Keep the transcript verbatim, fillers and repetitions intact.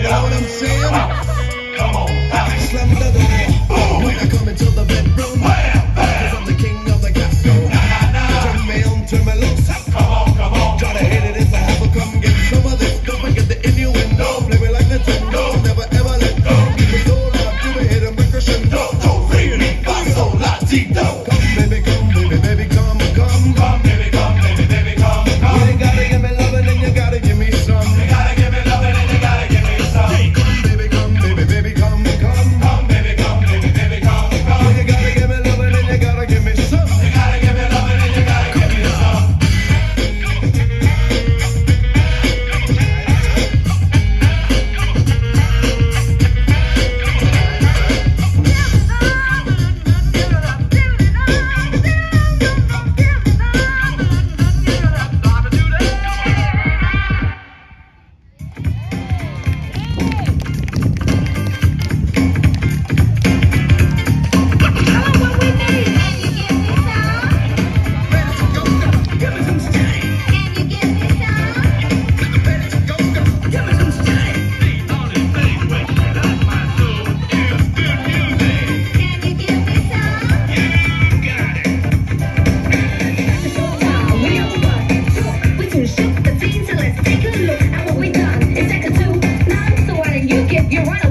know what I'm saying? Come on, slam the door when I come into the bedroom. Cause I'm the king of the castle. Turn me on, turn me loose. come on, come on. Try to hit it if I have a come get some of this. Don't forget the innuendo. Play me like Nintendo. Never ever let go. Keep it so loud, do it, hit a crescendo. Do, re, mi, fa, sol, la, ti, do. Come baby, come baby, baby, come, come. Come, baby, come, baby, baby, come, come. You gotta give me loving and you gotta give me some. You gotta give me loving and you gotta give me some. Come baby, come baby, baby, come, come. Come, baby, come, baby, baby, come, come. You gotta give me loving and you gotta give me some. You gotta give me loving and you gotta give me some. You're right.